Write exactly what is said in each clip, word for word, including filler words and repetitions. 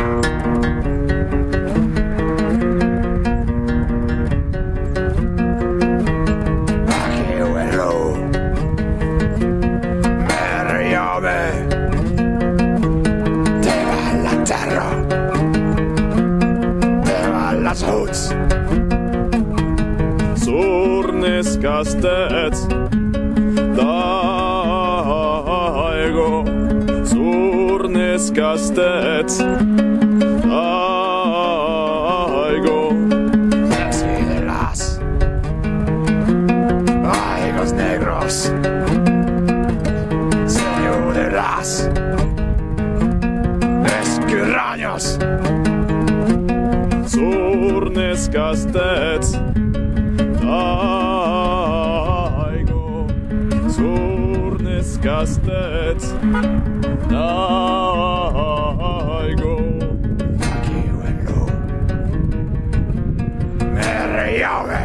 Sornes, Castèths, daigo. Sornes, Castèths, daigo. Así de las aigos negros, señor de las esquirraños. Sornes, Castèths, daigo. Sornes, Castèths, daigo. Aquí vengo, me riave,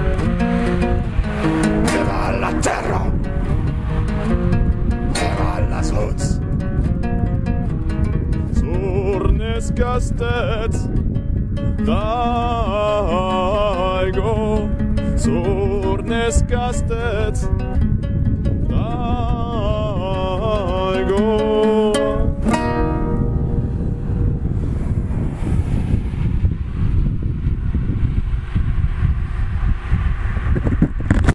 te va la terra, te va las hoods. Sornes, Castèths, daigo. Sornes, Castèths, daigo.